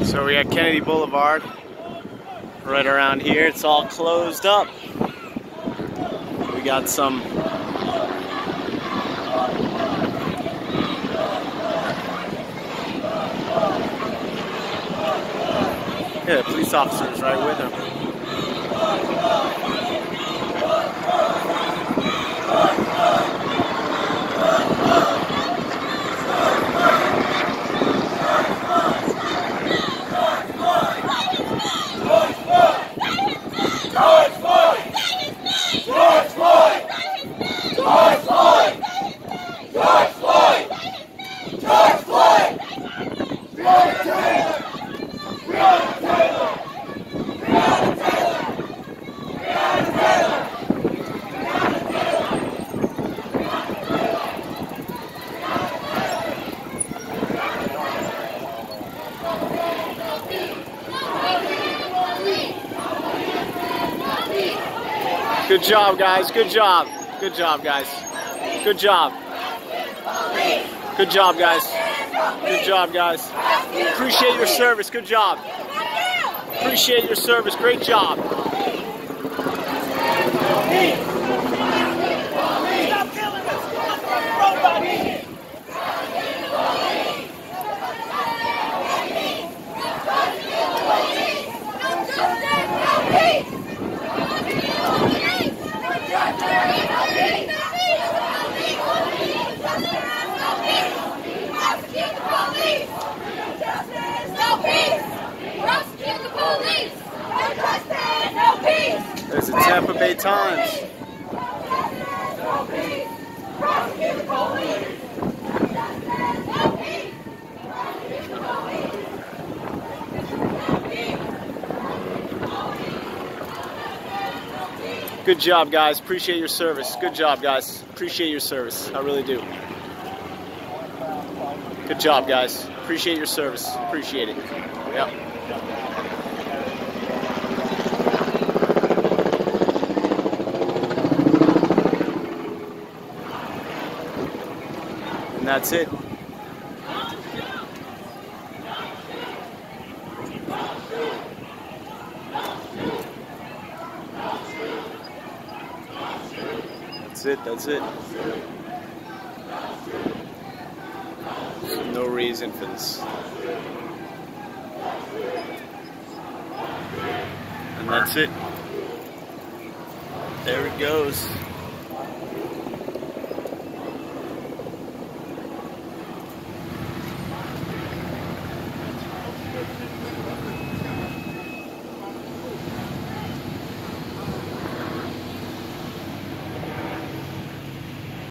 So we got Kennedy Boulevard right around here. It's all closed up. We got some yeah, police officers right with him. Good job, guys. Good job. Good job, guys. Good job. Good job, guys. Good job, guys. Appreciate your service. Good job. Appreciate your service. Great job. There's the Tampa Bay Times. Good job, guys. Appreciate your service. Good job, guys. Appreciate your service. I really do. Good job, guys. Appreciate your service. Appreciate it. Yep. And that's it. That's it. No reason for this. And that's it. There it goes.